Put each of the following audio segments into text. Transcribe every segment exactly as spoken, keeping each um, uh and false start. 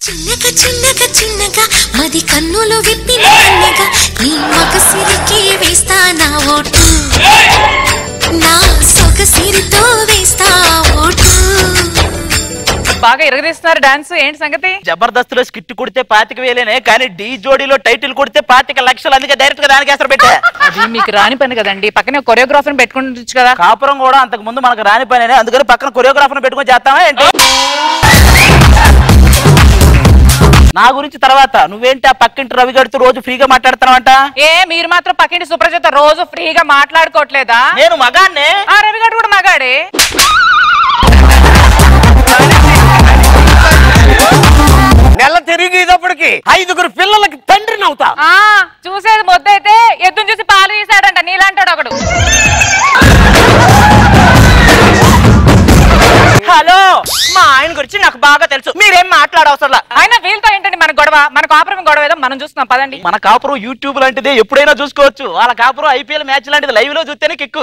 చిన్నగా చిన్నగా చిన్నగా మది కన్నులు విప్పిన కన్నగా నీ మగసిరికి వేస్తా నా ఓటు నా సొగసిరితో వేస్తా ఓటు బాగా ఇరగదీస్తున్నారు డాన్స్ ఏంటి సంగతి జబర్దస్త్ లో స్కిట్ కుడితే పాతిక వేలేనే కానీ డి జోడీలో టైటిల్ కుడితే పాతిక లక్షలు అందుకే డైరెక్ట్ గా దానికి ఎసరు పెట్టా అది మీకు రాని పని కదండి పక్కనే కొరియోగ్రాఫర్ పెట్టుకుంటు కదా కాపురం కూడా అంతకు ముందు మనకు రాని పని అందుకని పక్కన కొరియోగ్రాఫర్ పెట్టుకుని చేస్తావా ఏంటి నా గురించి తర్వాత నువ్వేంటి ఆ పక్కింటి రవి గడుతూ రోజు ఫ్రీగా మాట్లాడుతున్నావంట ఏ మీరు మాత్రం పక్కింటి సుప్రజత రోజు ఫ్రీగా మాట్లాడుకోవట్లేదా నేను మగాన్నే ఆ రవి గడు కూడా మగాడే నెల తిరిగేటప్పటికి ఐదుగురు పిల్లలకి తండ్రిని అవుతా చూసేది మొద్దైతే ఎద్దును చూసి పాలు తీసాడంట నీలాంటాడు ఒకడు హలో మా ఆయన గురించి నాకు బాగా తెలుసు మీరేం మాట్లాడవసరం ఆయన వీళ్ళతో ఏంటండి మన గొడవ మన కాపురం గొడవ ఏదో మనం చూస్తున్నాం పదండి మన కాపురం యూట్యూబ్ లాంటిది ఎప్పుడైనా చూసుకోవచ్చు వాళ్ళ కాపురం ఐపీఎల్ మ్యాచ్ లాంటిది లైవ్ లో చూస్తేనే కిక్కు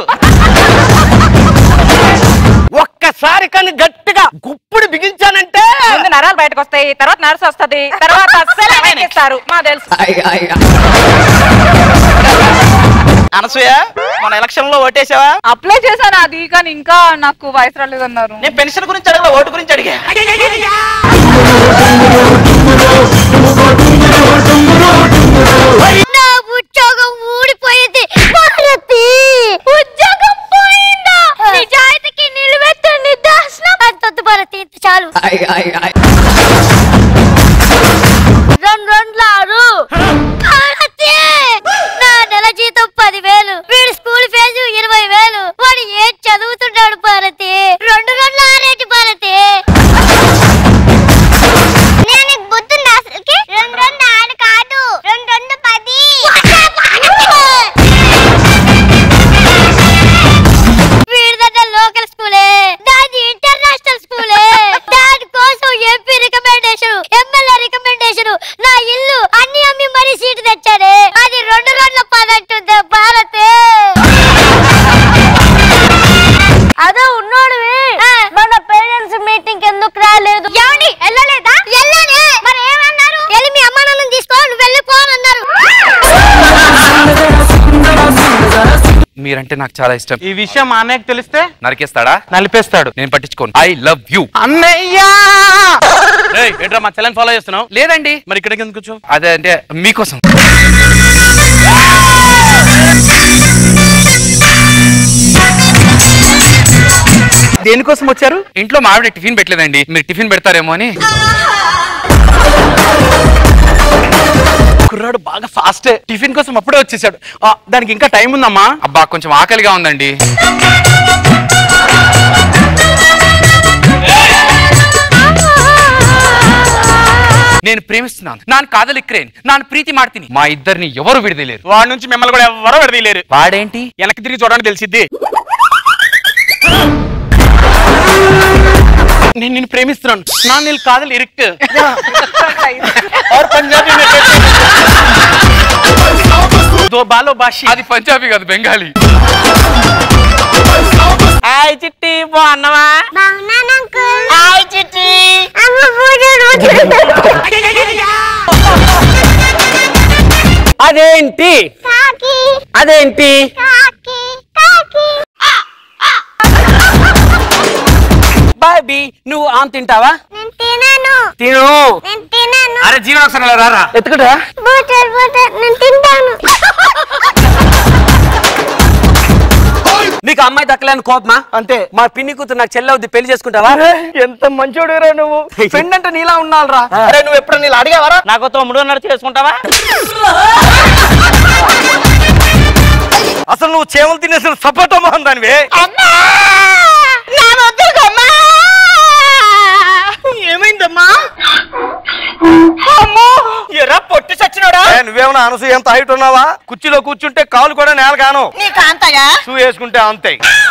ఒక్కసారి కానీ గట్టిగా గుప్పుడు బిగించానంటే ముందు నరాలు బయటకు వస్తాయి తర్వాత నర్సు వస్తుంది తర్వాత అస్సలు మా తెలుసు అనసూయ మన ఎలక్షన్ లో ఓటేసావా అప్లై చేశాను అది కానీ ఇంకా నాకు వయసు రాలేదన్నారు నేను పెన్షన్ గురించి అడగల ఓటు గురించి అడిగా నా ఉద్యోగం ఊడిపోయింది ఉద్యోగం పోయిందా నిజాయితీకి నిలువెత్తు నిదర్శనం అంత భారతి చాలు రెండు రెండు ఆరు నా నెల జీతం పదివేలు వీడు స్కూల్ ఫీజు ఇరవై వేలు వాడు ఏం చదువుతున్నాడు భారతి రెండు రెండు ఆరేటి భారతి నేను బుద్ధుంది అసలుకి రెండు రెండు ఆరు కాదు రెండు రెండు పది వీడిదంటే లోకల్ స్కూలే దాది ఇంటర్నేషనల్ స్కూలే దాని కోసం ఎంపీ రికమెండేషన్ ఎమ్మెల్యే రికమెండేషన్ నా ఇల్లు అన్ని అమ్మి మరీ సీటు తెచ్చాడే అది రెండు రోజుల పదంటుంది భారతే అదే ఉన్నోడివి మన పేరెంట్స్ మీటింగ్ ఎందుకు రాలేదు ఏమండి వెళ్ళలేదా వెళ్ళానే మరి ఏమన్నారు వెళ్ళి మీ అమ్మ నాన్నని తీసుకో నువ్వు వెళ్ళిపోనన్నారు మీరంటే నాకు చాలా ఇష్టం ఈ విషయం మా అన్నయ్యకి తెలిస్తే నరికేస్తాడా నలిపేస్తాడు నేను పట్టించుకోను ఐ లవ్ యూ అన్నయ్యా ఏంట్రా మా చెల్లెని ఫాలో చేస్తున్నావు లేదండి మరి ఇక్కడికి ఎందుకు వచ్చావు అదే అంటే మీకోసం దేనికోసం వచ్చారు ఇంట్లో మా ఆవిడ టిఫిన్ పెట్టలేదండి మీరు టిఫిన్ పెడతారేమో అని కుర్రాడు బాగా ఫాస్ట్ టిఫిన్ కోసం అప్పుడే వచ్చేసాడు దానికి ఇంకా టైం ఉందమ్మా అబ్బా కొంచెం ఆకలిగా ఉందండి నేను ప్రేమిస్తున్నాను నాన్ కాదలిక్రేన్ నాన్ ప్రీతి మాడ్తిని మా ఇద్దరిని ఎవరు విడదలేరు వాడి నుంచి మిమ్మల్ని కూడా ఎవరో విడదీయలేరు వాడేంటి వెనక్కి తిరిగి చూడడానికి తెలిసిద్ది నేను నిన్ను ప్రేమిస్తున్నాను నా నీళ్ళు కాదలు ఇరుక్ పంజాబీ దో బాలో భాషి అది పంజాబీ కాదు బెంగాలీ హాయ్ చిట్టి బాగున్నావా బాగున్నాను అంకుల్ హాయ్ చిట్టి అదేంటి కాకి అదేంటి కాకి కాకి బాబీ నువ్వు ఆన్ తింటావా నేను తినాను తిను నేను తినాను అరే జీవన ఒకసారి రారా ఎత్తుకుంటా బూటర్ బూటర్ నేను తింటాను నీకు అమ్మాయి దక్కలేని కోపమా అంతే మా పిన్ని కూతురు నాకు చెల్లవుద్ది పెళ్లి చేసుకుంటావా ఎంత మంచోడురా నువ్వు ఫ్రెండ్ అంటే నీలా ఉండాలిరా అరే నువ్వు ఎప్పుడు నీళ్ళు అడిగావరా నాకు తొమ్మిదిన్నర చేసుకుంటావా అసలు నువ్వు చేమలు తినేసిన సపోటా మొహం దానివే ఏమైందమ్మా ఎరా పొట్టి సచ్చినోడా నువ్వేమన్నా అనసు ఎంత హైట్ ఉన్నావా కుర్చీలో కూర్చుంటే కాలు కూడా నేల కాను నీకు అంతగా షూ వేసుకుంటే అంతే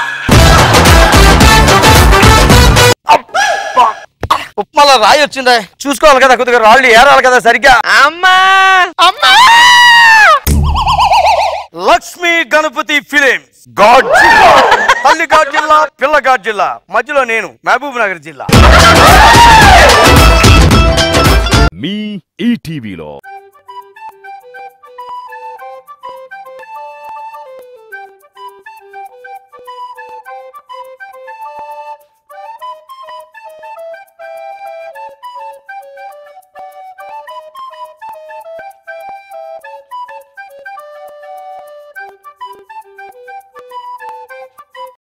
ఉప్మాలో రాయి వచ్చిందా చూసుకోవాలి కదా కొద్దిగా రాళ్ళు ఏరాలి కదా సరిగ్గా అమ్మా అమ్మా లక్ష్మీ గణపతి ఫిలిమ్స్ గాడ్ జిల్లా తల్లి గాడ్ జిల్లా పిల్ల గాడ్ జిల్లా మధ్యలో నేను మహబూబ్ నగర్ జిల్లా ఈటీవీలో.